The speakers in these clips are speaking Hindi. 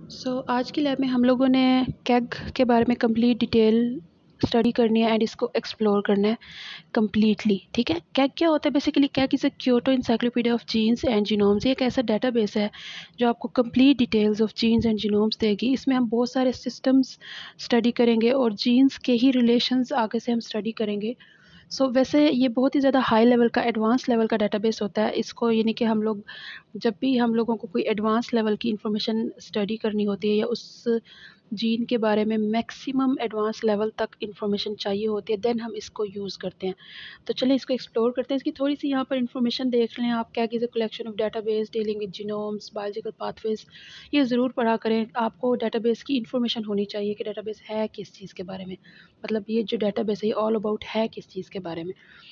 आज की लैब में हम लोगों ने कैग के बारे में कंप्लीट डिटेल स्टडी करनी है एंड इसको एक्सप्लोर करना है कम्प्लीटली। ठीक है, कैग क्या होता है? Basically KEGG is a Kyoto encyclopedia of genes and genomes. ये एक ऐसा डेटाबेस है जो आपको complete details of genes and genomes देगी। इसमें हम बहुत सारे सिस्टम्स स्टडी करेंगे और जीन्स के ही रिलेशंस आगे से हम स्टडी करेंगे। वैसे ये बहुत ही ज़्यादा हाई लेवल का एडवांस लेवल का डेटाबेस होता है। इसको यानी कि हम लोग जब भी हम लोगों को कोई एडवांस लेवल की इंफॉर्मेशन स्टडी करनी होती है या उस जीन के बारे में मैक्सिमम एडवांस लेवल तक इंफॉर्मेशन चाहिए होती है, देन हम इसको यूज़ करते हैं। तो चलिए इसको एक्सप्लोर करते हैं। इसकी थोड़ी सी यहाँ पर इंफॉर्मेशन देख लें आप। KEGG is a collection of database dealing with genomes biological pathways. ये ज़रूर पढ़ा करें। आपको डेटाबेस की इंफॉर्मेशन होनी चाहिए कि डेटाबेस है किस चीज़ के बारे में, मतलब ये जो डेटाबेस है ये ऑल अबाउट है किस चीज़ के बारे में।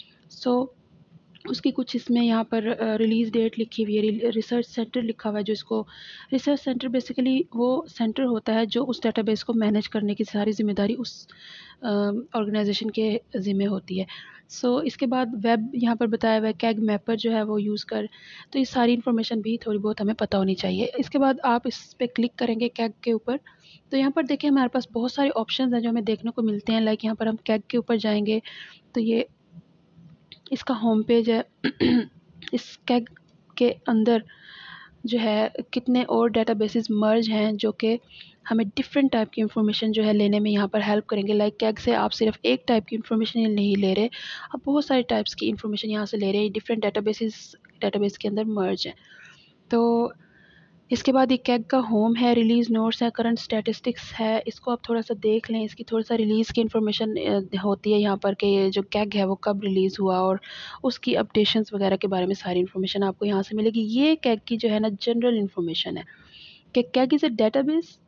उसकी कुछ इसमें यहाँ पर रिलीज़ डेट लिखी हुई है। रिसर्च सेंटर लिखा हुआ है, जो इसको रिसर्च सेंटर बेसिकली वो सेंटर होता है जो उस डेटाबेस को मैनेज करने की सारी ज़िम्मेदारी उस ऑर्गेनाइजेशन के ज़िम्मे होती है। इसके बाद वेब यहाँ पर बताया हुआ है, कैग मैपर जो है वो यूज़ कर। तो ये सारी इन्फॉर्मेशन भी थोड़ी बहुत हमें पता होनी चाहिए। इसके बाद आप इस पे क्लिक करेंगे कैग के ऊपर, तो यहाँ पर देखिए हमारे पास बहुत सारे ऑप्शंस हैं जो हमें देखने को मिलते हैं। लाइक यहाँ पर हम कैग के ऊपर जाएंगे तो ये इसका होम पेज है। इस कैग के अंदर जो है कितने और डेटाबेसेस मर्ज हैं जो कि हमें डिफरेंट टाइप की इंफॉर्मेशन जो है लेने में यहाँ पर हेल्प करेंगे। लाइक कैग से आप सिर्फ एक टाइप की इंफॉर्मेशन नहीं ले रहे, आप बहुत सारे टाइप्स की इंफॉर्मेशन यहाँ से ले रहे हैं। डिफरेंट डेटाबेस के अंदर मर्ज हैं। तो इसके बाद ये कैग का होम है, रिलीज़ नोट्स है, करंट स्टैटिस्टिक्स है। इसको आप थोड़ा सा देख लें। इसकी थोड़ा सा रिलीज़ की इन्फॉर्मेशन होती है यहाँ पर कि ये जो कैग है वो कब रिलीज़ हुआ और उसकी अपडेशंस वगैरह के बारे में सारी इन्फॉर्मेशन आपको यहाँ से मिलेगी। ये कैग की जो है ना जनरल इन्फॉर्मेशन है कि KEGG is a database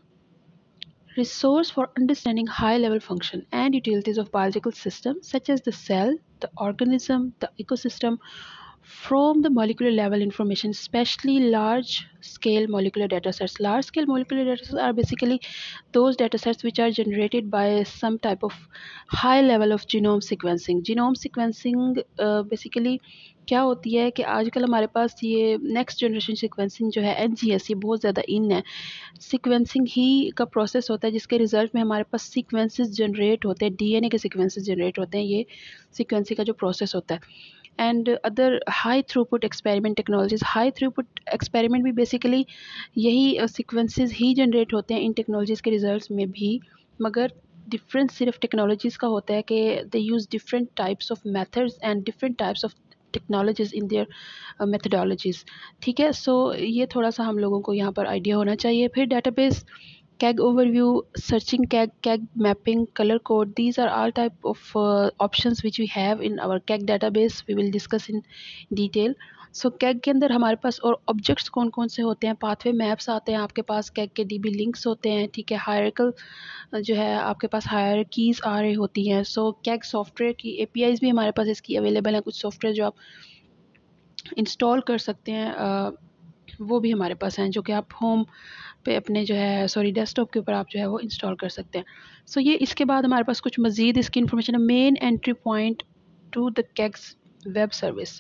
resource for understanding high-level function and utilities of biological systems such as the cell, the organism, the ecosystem, from the molecular level information, especially large-scale molecular datasets. Large-scale molecular datasets are basically those datasets which are generated by some type of high level of genome sequencing. Genome sequencing basically क्या होती है कि आजकल हमारे पास ये नेक्स्ट जनरेशन सीक्वेंसिंग जो है NGS, ये बहुत ज़्यादा इन है। सीक्वेंसिंग ही का प्रोसेस होता है जिसके रिज़ल्ट में हमारे पास सीक्वेंसेस जनरेट होते हैं, DNA के सीक्वेंसेस जनरेट होते हैं। ये सीक्वेंसिंग का जो प्रोसेस होता है। And other high throughput experiment technologies, high throughput experiment भी बेसिकली यही सीक्वेंसेस ही जनरेट होते हैं इन टेक्नोलॉजीज़ के रिजल्ट्स में भी। मगर डिफरेंस सिर्फ टेक्नोलॉजीज़ का होता है कि they use different types of methods and different types of technologies in their methodologies. ठीक है, ये थोड़ा सा हम लोगों को यहाँ पर आइडिया होना चाहिए। फिर database, KEGG overview, searching KEGG, KEGG mapping, color code. These are all type of options which we have in our KEGG database. We will discuss in detail. KEGG के अंदर हमारे पास और ऑब्जेक्ट्स कौन कौन से होते हैं? पाथवे मैप्स आते हैं आपके पास, KEGG के DB लिंक्स होते हैं। ठीक है, हायरार्किकल जो है आपके पास हायरार्कीज़ आ रही होती हैं। KEGG सॉफ्टवेयर की APIs भी हमारे पास इसकी अवेलेबल हैं। कुछ सॉफ्टवेयर जो आप इंस्टॉल कर सकते हैं वो भी हमारे पास हैं, जो कि आप होम पे अपने जो है डेस्कटॉप के ऊपर आप जो है वो इंस्टॉल कर सकते हैं। ये इसके बाद हमारे पास कुछ मज़ीद इसकी इन्फॉर्मेशन है। Main entry point to the KEGG's web service,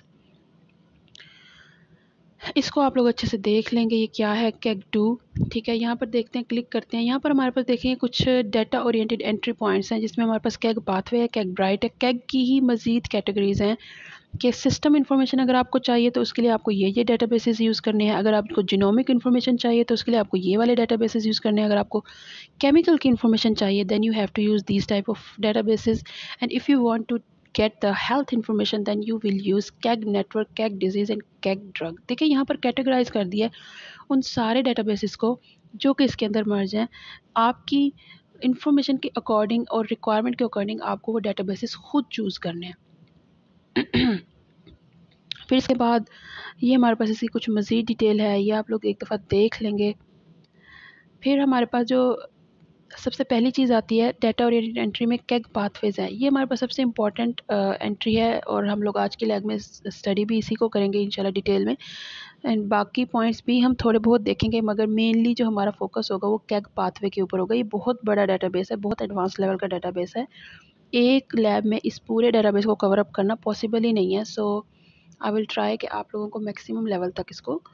इसको आप लोग अच्छे से देख लेंगे ये क्या है कैग 2। ठीक है, यहाँ पर देखते हैं, क्लिक करते हैं। यहाँ पर हमारे पास देखेंगे कुछ डाटा ओरिएंटेड एंट्री पॉइंट्स हैं जिसमें हमारे पास कैग पाथवे है, कैग ब्राइट है। कैग की ही मज़ीद कैटेगरीज हैं कि सिस्टम इन्फॉर्मेशन अगर आपको चाहिए तो उसके लिए आपको ये डेटाबेसेस यूज़ करने हैं। अगर आपको जीनोमिक इन्फॉर्मेशन चाहिए तो उसके लिए आपको ये वाले डेटाबेसेस यूज़ करने हैं। अगर आपको केमिकल की इन्फॉर्मेशन चाहिए then you have to use these type of databases. And if you want to get the health information then you will use KEGG network, KEGG disease and KEGG drug। देखिए यहाँ पर कैटेगराइज कर दिया है उन सारे डेटाबेसेस को जो कि इसके अंदर मर्ज हैं। आपकी इंफॉर्मेशन के अकॉर्डिंग और रिक्वायरमेंट के अकॉर्डिंग आपको वो डेटाबेसेस खुद चूज़ करने हैं। फिर इसके बाद ये हमारे पास इसकी कुछ मज़ीद डिटेल है, ये आप लोग एक दफ़ा देख लेंगे। फिर हमारे पास जो सबसे पहली चीज़ आती है डाटा ओरिएंटेड एंट्री में कैग पाथवेज है। ये हमारे पास सबसे इम्पॉर्टेंट एंट्री है और हम लोग आज की लैब में स्टडी भी इसी को करेंगे इंशाल्लाह डिटेल में। एंड बाकी पॉइंट्स भी हम थोड़े बहुत देखेंगे मगर मेनली जो हमारा फोकस होगा वो कैग पाथवे के ऊपर होगा। ये बहुत बड़ा डाटाबेस है, बहुत एडवांस लेवल का डाटाबेस है। एक लैब में इस पूरे डाटाबेस को कवर अप करना पॉसिबल ही नहीं है। आई विल ट्राई कि आप लोगों को मैक्सिमम लेवल तक इसको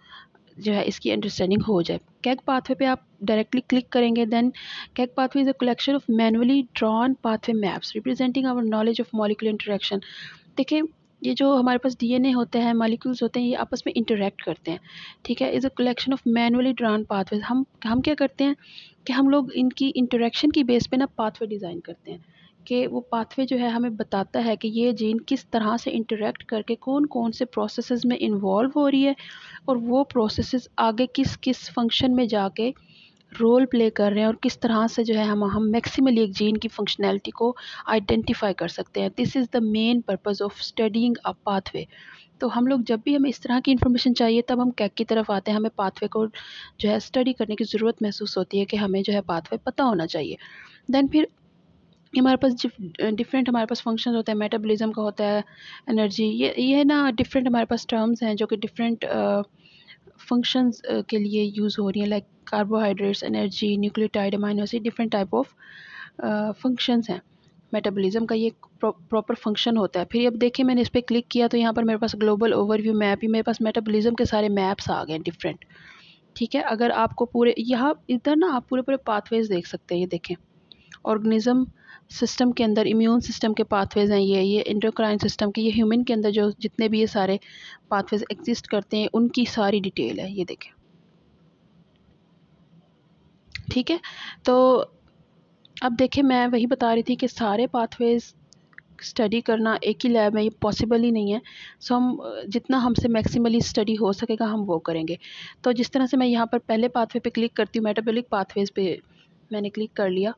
जो है इसकी अंडरस्टैंडिंग हो जाए। कैग पाथवे पे आप डायरेक्टली क्लिक करेंगे, then KEGG pathway is a collection of manually drawn pathway maps representing our knowledge of molecular interaction. देखिए, ये जो हमारे पास डीएनए होते हैं, मॉलिक्यूल्स होते हैं, ये आपस में इंटरेक्ट करते हैं, ठीक है। Is a collection of manually drawn pathways. हम क्या करते हैं कि हम लोग इनकी इंटरेक्शन की बेस पे ना पाथवे डिज़ाइन करते हैं, कि वो पाथवे जो है हमें बताता है कि ये जीन किस तरह से इंटरेक्ट करके कौन कौन से प्रोसेसेस में इन्वॉल्व हो रही है, और वो प्रोसेसेस आगे किस किस फंक्शन में जाके रोल प्ले कर रहे हैं, और किस तरह से जो है हम मैक्सिमली एक जीन की फंक्शनैलिटी को आइडेंटिफाई कर सकते हैं। This is the main purpose of studying a pathway. तो हम लोग जब भी हमें इस तरह की इन्फॉर्मेशन चाहिए, तब हम कैग की तरफ आते हैं। हमें पाथवे को जो है स्टडी करने की ज़रूरत महसूस होती है, कि हमें जो है पाथवे पता होना चाहिए। देन फिर हमारे पास डिफरेंट हमारे पास फंक्शन होते हैं। मेटाबॉलिज्म का होता है, एनर्जी, ये ना डिफरेंट हमारे पास टर्म्स हैं जो कि डिफरेंट फंक्शंस के लिए यूज़ हो रही हैं, like carbohydrates, energy, nucleotide, amino acid, different type of functions हैं। मेटाबॉलिज्म का ये प्रॉपर फंक्शन होता है। फिर अब देखिए, मैंने इस पर क्लिक किया तो यहाँ पर मेरे पास ग्लोबल ओवरव्यू मैप ही, मेरे पास मेटाबॉलिज्म के सारे मैप्स आ गए डिफरेंट, ठीक है। अगर आपको पूरे यहाँ इधर ना आप पूरे पूरे पाथवेज देख सकते हैं। ये देखें, ऑर्गेनिज्म सिस्टम के अंदर इम्यून सिस्टम के पाथवेज हैं, ये इंडोक्राइन सिस्टम के, ये ह्यूमन के अंदर जो जितने भी ये सारे पाथवेज एग्जिस्ट करते हैं, उनकी सारी डिटेल है। ये देखें, ठीक है। तो अब देखिए, मैं वही बता रही थी कि सारे पाथवेज स्टडी करना एक ही लैब में ये पॉसिबल ही नहीं है। सो हम जितना हमसे मैक्सिमली स्टडी हो सकेगा हम वो करेंगे। तो जिस तरह से मैं यहाँ पर पहले पाथवे पे क्लिक करती हूँ, मेटाबॉलिक पाथवेज पे मैंने क्लिक कर लिया।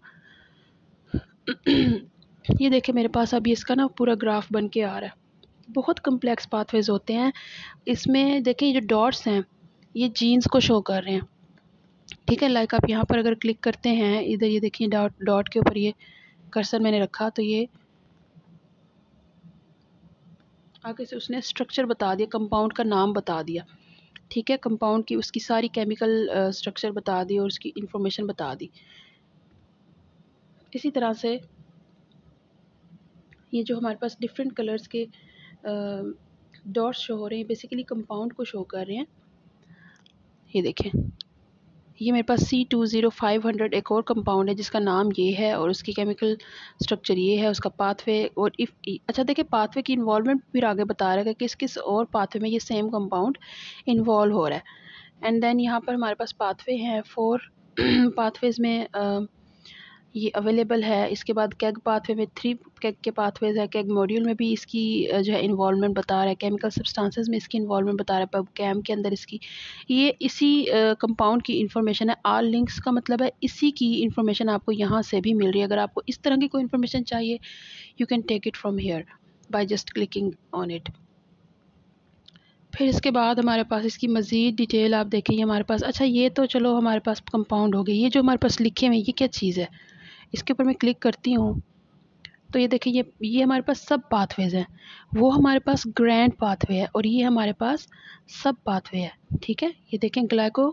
ये देखिए, मेरे पास अभी इसका ना पूरा ग्राफ बन के आ रहा है। बहुत कम्प्लेक्स पाथवेज होते हैं इसमें। देखिए, ये जो डॉट्स हैं ये जीन्स को शो कर रहे हैं, ठीक है। लाइक आप यहाँ पर अगर क्लिक करते हैं इधर, ये देखिए डॉट डॉट के ऊपर ये कर्सर मैंने रखा, तो ये आगे से उसने स्ट्रक्चर बता दिया, कंपाउंड का नाम बता दिया, ठीक है। कंपाउंड की उसकी सारी केमिकल स्ट्रक्चर बता दी और उसकी इंफॉर्मेशन बता दी। इसी तरह से ये जो हमारे पास डिफरेंट कलर्स के डॉट्स शो हो रहे हैं, बेसिकली कंपाउंड को शो कर रहे हैं। ये देखें, ये मेरे पास C20500 एक और कंपाउंड है जिसका नाम ये है, और उसकी केमिकल स्ट्रक्चर ये है, उसका पाथवे। और इफ़ अच्छा देखिए, पाथवे की इन्वॉल्वमेंट फिर आगे बता रहा है कि किस किस और पाथवे में ये सेम कंपाउंड इन्वॉल्व हो रहा है। एंड देन यहाँ पर हमारे पास पाथवे हैं 4 पाथवेज में ये अवेलेबल है। इसके बाद कैग पाथवे में 3 कैग के पाथवेज है। कैग मॉड्यूल में भी इसकी जो है इन्वॉल्वमेंट बता रहा है। केमिकल सब्सटेंसेस में इसकी इन्वॉल्वमेंट बता रहा है। पब कैम के अंदर इसकी ये इसी कंपाउंड की इन्फॉर्मेशन है। आल लिंक्स का मतलब है इसी की इन्फॉर्मेशन आपको यहाँ से भी मिल रही है। अगर आपको इस तरह की कोई इन्फॉर्मेशन चाहिए, you can take it from here by just clicking on it. फिर इसके बाद हमारे पास इसकी मज़ीद डिटेल आप देखेंगे हमारे पास। अच्छा, ये तो चलो हमारे पास कंपाउंड हो गई। ये जो हमारे पास लिखे हुए हैं, ये क्या चीज़ है? इसके ऊपर मैं क्लिक करती हूँ तो ये देखिए, ये हमारे पास सब पाथवेज हैं। वो हमारे पास ग्रैंड पाथवे है, और ये हमारे पास सब पाथवे है, ठीक है। ये देखें,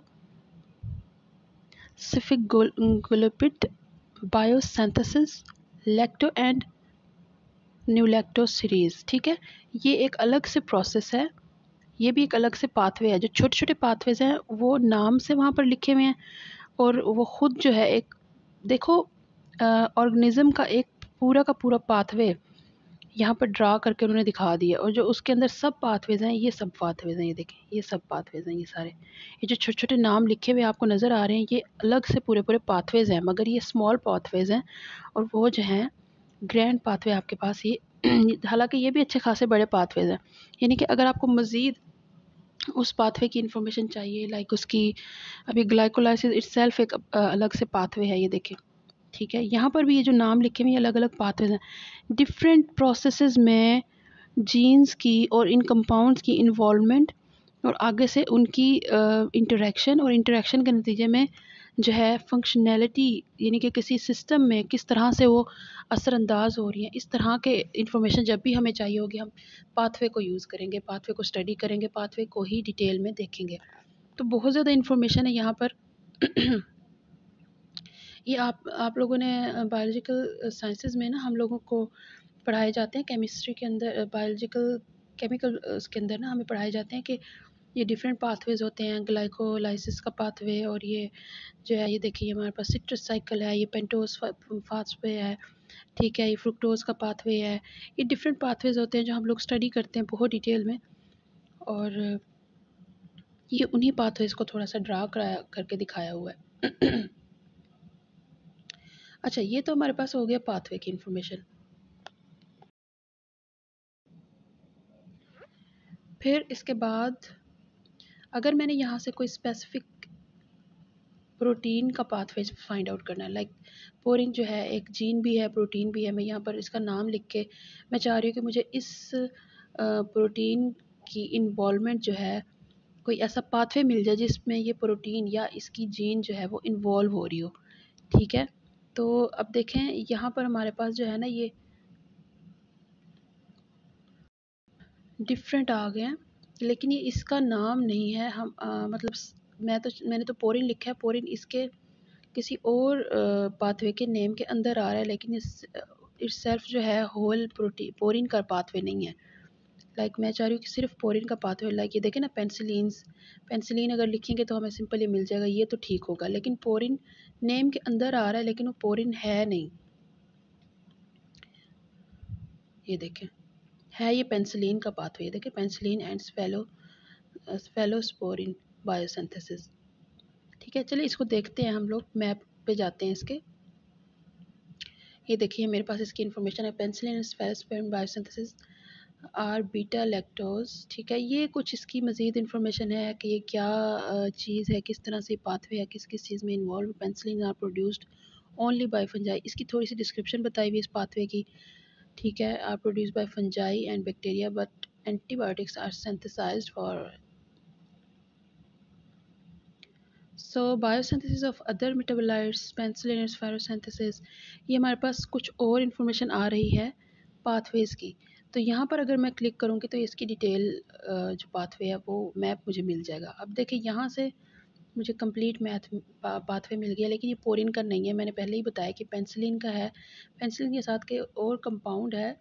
glycosphingolipid, biosynthesis, lacto and neolacto series, ठीक है। ये एक अलग से प्रोसेस है, ये भी एक अलग से पाथवे है। जो छोटे छोटे पाथवेज हैं वो नाम से वहाँ पर लिखे हुए हैं, और वो खुद जो है एक, देखो, ऑर्गेनिज्म का एक पूरा का पूरा पाथवे यहाँ पर ड्रा करके उन्होंने दिखा दिया। और जो उसके अंदर सब पाथवेज हैं, ये सब पाथवेज हैं। ये देखें, ये सब पाथवेज हैं, ये सारे, ये जो छोटे छोटे नाम लिखे हुए आपको नज़र आ रहे हैं, ये अलग से पूरे पूरे पाथवेज हैं, मगर ये स्मॉल पाथवेज हैं। और वो जो हैं ग्रैंड पाथवे आपके पास ये हालांकि ये भी अच्छे खासे बड़े पाथवेज हैं। यानी कि अगर आपको मज़ीद उस पाथवे की इंफॉर्मेशन चाहिए, लाइक उसकी अभी ग्लाइकोलाइसिस इटसेल्फ एक अलग से पाथवे है, ये देखें, ठीक है। यहाँ पर भी ये जो नाम लिखे हुए हैं अलग अलग पाथवेज हैं। डिफरेंट प्रोसेसेस में जीन्स की और इन कंपाउंड्स की इन्वॉल्वमेंट, और आगे से उनकी इंटरेक्शन, और इंटरेक्शन के नतीजे में जो है फंक्शनैलिटी, यानी कि किसी सिस्टम में किस तरह से वो असरअंदाज हो रही है। इस तरह के इंफॉर्मेशन जब भी हमें चाहिए होगी, हम पाथवे को यूज़ करेंगे, पाथवे को स्टडी करेंगे, पाथवे को ही डिटेल में देखेंगे। तो बहुत ज़्यादा इंफॉर्मेशन है यहाँ पर। ये आप लोगों ने बायोलॉजिकल साइंसेज़ में ना हम लोगों को पढ़ाए जाते हैं, केमिस्ट्री के अंदर, बायोलॉजिकल केमिकल उसके अंदर ना हमें पढ़ाए जाते हैं कि ये डिफरेंट पाथवेज होते हैं, ग्लाइकोलाइसिस का पाथवे, और ये जो है ये देखिए हमारे पास सिट्रस साइकिल है, ये पेंटोस पाथवे है, ठीक है, ये फ्रुक्टोज का पाथवे है। ये डिफरेंट पाथवेज होते हैं जो हम लोग स्टडी करते हैं बहुत डिटेल में, और ये उन्हीं पाथवेज को थोड़ा सा ड्रा कराया करके दिखाया हुआ है। अच्छा, ये तो हमारे पास हो गया पाथवे की इंफॉर्मेशन। फिर इसके बाद अगर मैंने यहाँ से कोई स्पेसिफिक प्रोटीन का पाथवे फाइंड आउट करना है, लाइक पोरिन जो है एक जीन भी है, प्रोटीन भी है, मैं यहाँ पर इसका नाम लिख के मैं चाह रही हूँ कि मुझे इस प्रोटीन की इन्वॉल्वमेंट जो है, कोई ऐसा पाथवे मिल जाए जिसमें ये प्रोटीन या इसकी जीन जो है वो इन्वॉल्व हो रही हो, ठीक है। तो अब देखें यहाँ पर हमारे पास जो है ना ये डिफरेंट आ गए हैं, लेकिन ये इसका नाम नहीं है। हम मतलब मैंने तो पोरिन लिखा है, पोरिन इसके किसी और पाथवे के नेम के अंदर आ रहा है, लेकिन इस सेल्फ जो है होल प्रोटीन पोरिन का पाथवे नहीं है। लाइक मैं चाह रही हूँ कि सिर्फ पोरिन का पाथवे, लाइक ये देखें ना पेंसिलिन अगर लिखेंगे तो हमें सिंपल ये मिल जाएगा, ये तो ठीक होगा, लेकिन पोरिन नेम के अंदर आ रहा है लेकिन वो पोरिन है नहीं। ये देखें, है ये पेंसिलिन का पाथवे, ये देखें पेंसिलिन एंड स्फेलोस्पोरिन बायोसिंथेसिस, ठीक है। चलिए इसको देखते हैं, हम लोग मैप पे जाते हैं इसके। ये देखिए मेरे पास इसकी इन्फॉर्मेशन है, penicillin and cephalosporin biosynthesis are beta lactose, ठीक है। ये कुछ इसकी मज़ीद इन्फॉर्मेशन है कि ये क्या चीज़ है, किस तरह से पाथवे है, किस किस चीज़ में involve. Penicillin are produced only by fungi, इसकी थोड़ी सी डिस्क्रिप्शन बताई हुई इस पाथवे की, ठीक है। Are produced by fungi and bacteria but antibiotics are synthesised for so biosynthesis of other metabolites, penicillin and spherosynthesis. ये हमारे पास कुछ और इन्फॉर्मेशन आ रही है पाथवेज़ की। तो यहाँ पर अगर मैं क्लिक करूँगी तो इसकी डिटेल जो पाथवे है वो मैप मुझे मिल जाएगा। अब देखिए यहाँ से मुझे कंप्लीट पाथवे मिल गया, लेकिन ये पोरिन का नहीं है। मैंने पहले ही बताया कि पेंसिलिन का है, पेंसिलिन के साथ के और कंपाउंड है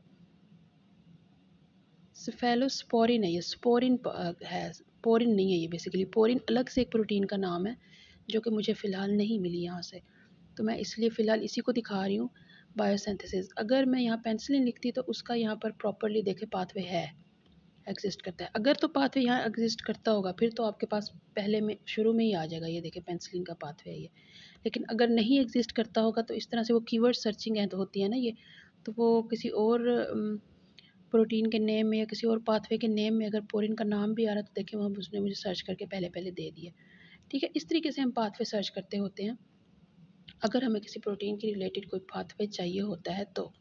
सेफेलोस्पोरिन है, ये स्पोरिन है, पोरिन नहीं है ये। बेसिकली पोरिन अलग से एक प्रोटीन का नाम है जो कि मुझे फ़िलहाल नहीं मिली यहाँ से, तो मैं इसलिए फ़िलहाल इसी को दिखा रही हूँ बायोसिंथेसिस। अगर मैं यहाँ पेंसिलिन लिखती तो उसका यहाँ पर प्रॉपरली देखे पाथवे है, एग्जिस्ट करता है। अगर तो पाथवे यहाँ एग्जिस्ट करता होगा फिर तो आपके पास पहले में शुरू में ही आ जाएगा, ये देखें पेंसिलिन का पाथवे है ये। लेकिन अगर नहीं एग्जिस्ट करता होगा तो इस तरह से वो कीवर्ड सर्चिंग है तो होती है ना ये, तो वो किसी और प्रोटीन के नेम में या किसी और पाथवे के नेम में अगर पोरिन का नाम भी आ रहा है तो देखिए वहाँ उसने मुझे सर्च करके पहले पहले दे दिया, ठीक है। इस तरीके से हम पाथवे सर्च करते होते हैं अगर हमें किसी प्रोटीन के रिलेटेड कोई पाथवे चाहिए होता है तो।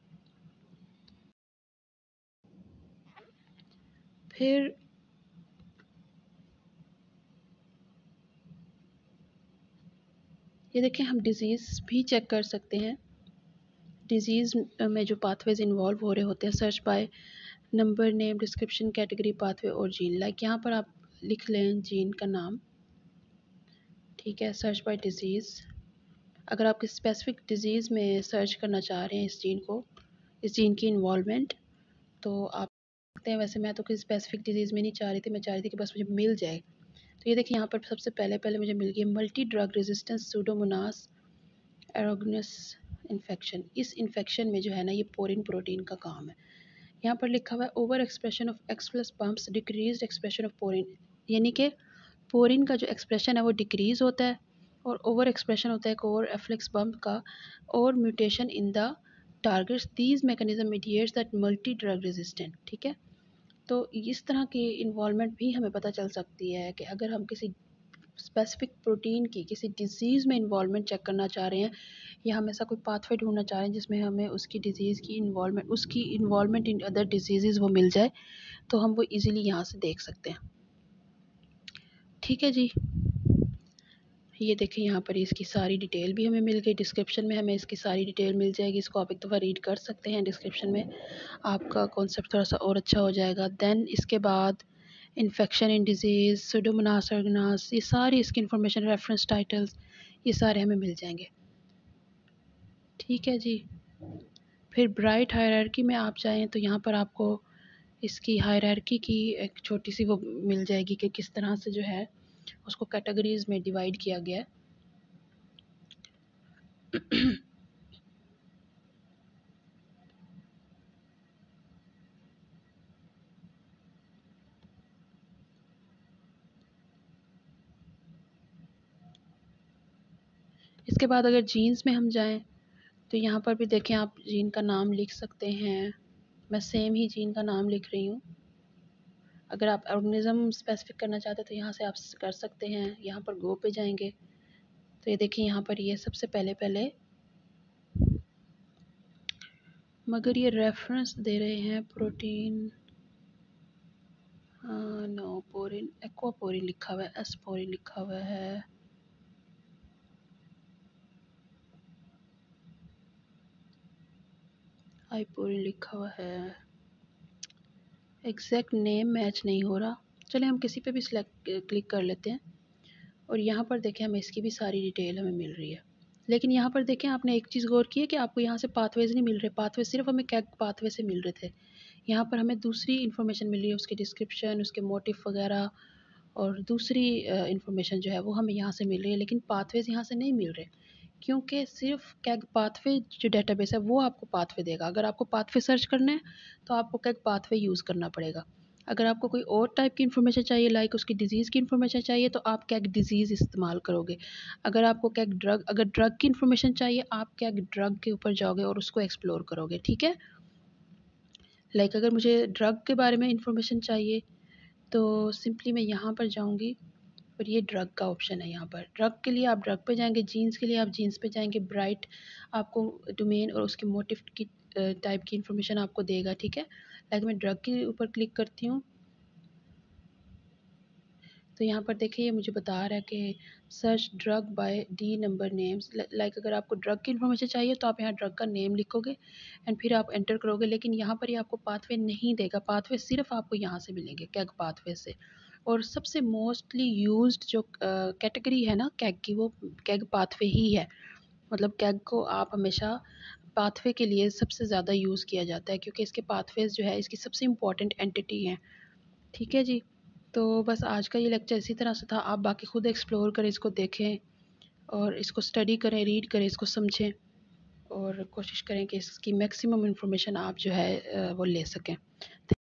फिर ये देखें हम डिज़ीज़ भी चेक कर सकते हैं। डिज़ीज़ में जो पाथवेज इन्वॉल्व हो रहे होते हैं, search by number, name, description, category, pathway और जीन। लाइक यहाँ पर आप लिख लें जीन का नाम, ठीक है। सर्च बाय डिज़ीज़, अगर आप किसी स्पेसिफिक डिज़ीज़ में सर्च करना चाह रहे हैं इस जीन को, इस जीन की इन्वॉल्वमेंट, तो आप सकते हैं। वैसे मैं तो किसी स्पेसिफिक डिज़ीज़ में नहीं चाह रही थी, मैं चाह रही थी कि बस मुझे मिल जाए। तो ये देखिए यहाँ पर सबसे पहले पहले मुझे मिल गई multi drug resistance Pseudomonas aeruginosa infection. इस इन्फेक्शन में जो है ना ये पोरिन प्रोटीन का काम है। यहाँ पर लिखा हुआ है ओवर एक्सप्रेशन ऑफ एक्सप्लस pumps decrease expression of porin, यानी कि पोरिन का जो एक्सप्रेशन है वो डिक्रीज होता है और ओवर एक्सप्रेशन होता है एक और एफ्लेक्स बम्प का, और mutation in the targets these mechanism mediates that multi drug resistant, ठीक है। तो इस तरह की इन्वॉल्वमेंट भी हमें पता चल सकती है कि अगर हम किसी स्पेसिफिक प्रोटीन की किसी डिज़ीज़ में इन्वॉल्वमेंट चेक करना चाह रहे हैं या हम ऐसा कोई पाथवे ढूंढना चाह रहे हैं जिसमें हमें उसकी डिज़ीज़ की इन्वॉल्वमेंट, उसकी इन्वॉल्वमेंट इन अदर डिजीज़ वो मिल जाए, तो हम वो इजीली यहाँ से देख सकते हैं, ठीक है जी। ये देखें यहाँ पर इसकी सारी डिटेल भी हमें मिल गई, डिस्क्रिप्शन में हमें इसकी सारी डिटेल मिल जाएगी। इसको आप एक दफ़ा रीड कर सकते हैं, डिस्क्रिप्शन में आपका कॉन्सेप्ट थोड़ा सा और अच्छा हो जाएगा। देन इसके बाद infection in disease, Pseudomonas aeruginosa, ये सारी इसकी इन्फॉर्मेशन, रेफरेंस टाइटल्स, ये सारे हमें मिल जाएंगे, ठीक है जी। फिर ब्राइट हायरार्की में आप चाहें तो यहाँ पर आपको इसकी हायरार्की की एक छोटी सी वो मिल जाएगी कि किस तरह से जो है उसको कैटेगरीज में डिवाइड किया गया है। इसके बाद अगर जीन्स में हम जाएं तो यहाँ पर भी देखें, आप जीन का नाम लिख सकते हैं। मैं सेम ही जीन का नाम लिख रही हूँ। अगर आप ऑर्गेनिज्म स्पेसिफिक करना चाहते हैं तो यहाँ से आप कर सकते हैं। यहाँ पर गो पे जाएंगे तो ये देखिए यहाँ पर ये सबसे पहले पहले, मगर ये रेफरेंस दे रहे हैं प्रोटीन, नो पोरिन, एक्वापोरिन लिखा हुआ है, एस्पोरिन लिखा हुआ है। हाइपोरिन लिखा हुआ है। एग्जैक्ट नेम मैच नहीं हो रहा। चलिए हम किसी पे भी सिलेक्ट क्लिक कर लेते हैं और यहाँ पर देखें हमें इसकी भी सारी डिटेल हमें मिल रही है। लेकिन यहाँ पर देखें, आपने एक चीज़ गौर की है कि आपको यहाँ से पाथवेज नहीं मिल रहे। पाथवे सिर्फ हमें कैग पाथवे से मिल रहे थे। यहाँ पर हमें दूसरी इन्फॉर्मेशन मिल रही है, उसकी डिस्क्रिप्शन, उसके मोटिव वगैरह, और दूसरी इन्फॉर्मेशन जो है वो हमें यहाँ से मिल रही है। लेकिन पाथवेज यहाँ से नहीं मिल रहे, क्योंकि सिर्फ कैग पाथवे जो डेटाबेस है वो आपको पाथवे देगा। अगर आपको पाथवे सर्च करना है तो आपको कैग पाथवे यूज़ करना पड़ेगा। अगर आपको कोई और टाइप की इन्फॉर्मेशन चाहिए, लाइक उसकी डिज़ीज़ की इन्फॉर्मेशन चाहिए, तो आप कैग डिज़ीज़ इस्तेमाल करोगे। अगर आपको कैग ड्रग, अगर ड्रग की इन्फॉर्मेशन चाहिए, आप कैग ड्रग के ऊपर जाओगे और उसको एक्सप्लोर करोगे। ठीक है, लाइक अगर मुझे ड्रग के बारे में इन्फॉर्मेशन चाहिए तो सिंपली मैं यहाँ पर जाऊँगी और ये ड्रग का ऑप्शन है। यहाँ पर ड्रग के लिए आप ड्रग पे जाएंगे, जीन्स के लिए आप जीन्स पे जाएंगे। ब्राइट आपको डोमेन और उसके मोटिव की टाइप की इन्फॉर्मेशन आपको देगा। ठीक है, लाइक मैं ड्रग के ऊपर क्लिक करती हूँ तो यहाँ पर देखिए ये मुझे बता रहा है कि search drug by D number names. Like अगर आपको ड्रग की इन्फॉर्मेशन चाहिए तो आप यहाँ ड्रग का नेम लिखोगे एंड फिर आप एंटर करोगे। लेकिन यहाँ पर ये आपको पाथवे नहीं देगा। पाथवे सिर्फ आपको यहाँ से मिलेंगे, कैग पाथवे से। और सबसे मोस्टली यूज्ड जो कैटेगरी है ना कैग की, वो कैग पाथवे ही है। मतलब कैग को आप हमेशा पाथवे के लिए सबसे ज़्यादा यूज़ किया जाता है, क्योंकि इसके पाथवेज जो है इसकी सबसे इम्पॉर्टेंट एंटिटी हैं। ठीक है जी, तो बस आज का ये लेक्चर इसी तरह से था। आप बाकी खुद एक्सप्लोर करें, इसको देखें और इसको स्टडी करें, रीड करें, इसको समझें और कोशिश करें कि इसकी मैक्सिमम इन्फॉर्मेशन आप जो है वो ले सकें।